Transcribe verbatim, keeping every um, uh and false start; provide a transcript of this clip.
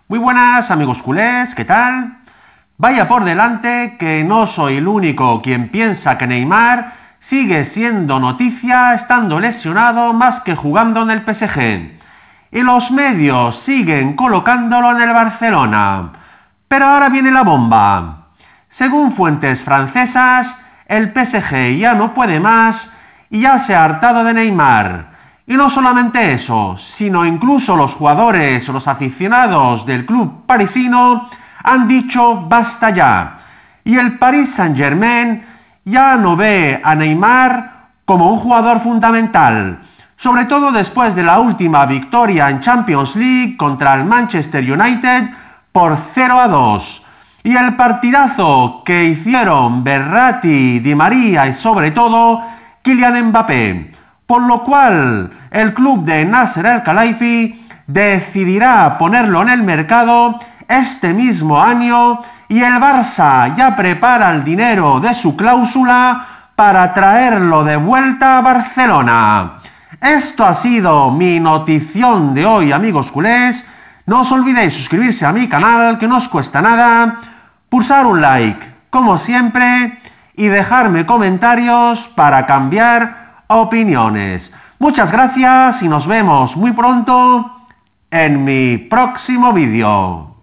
Muy buenas amigos culés, ¿qué tal? Vaya por delante que no soy el único quien piensa que Neymar sigue siendo noticia estando lesionado más que jugando en el P S G. Y los medios siguen colocándolo en el Barcelona. Pero ahora viene la bomba. Según fuentes francesas, el P S G ya no puede más y ya se ha hartado de Neymar. Y no solamente eso, sino incluso los jugadores o los aficionados del club parisino han dicho basta ya. Y el Paris Saint-Germain ya no ve a Neymar como un jugador fundamental, sobre todo después de la última victoria en Champions League contra el Manchester United por cero a dos. Y el partidazo que hicieron Verratti, Di María y sobre todo Kylian Mbappé. Por lo cual el club de Nasser Al-Khelaifi decidirá ponerlo en el mercado este mismo año y el Barça ya prepara el dinero de su cláusula para traerlo de vuelta a Barcelona. Esto ha sido mi notición de hoy, amigos culés. No os olvidéis suscribirse a mi canal, que no os cuesta nada, pulsar un like, como siempre, y dejarme comentarios para cambiar opiniones. Muchas gracias y nos vemos muy pronto en mi próximo vídeo.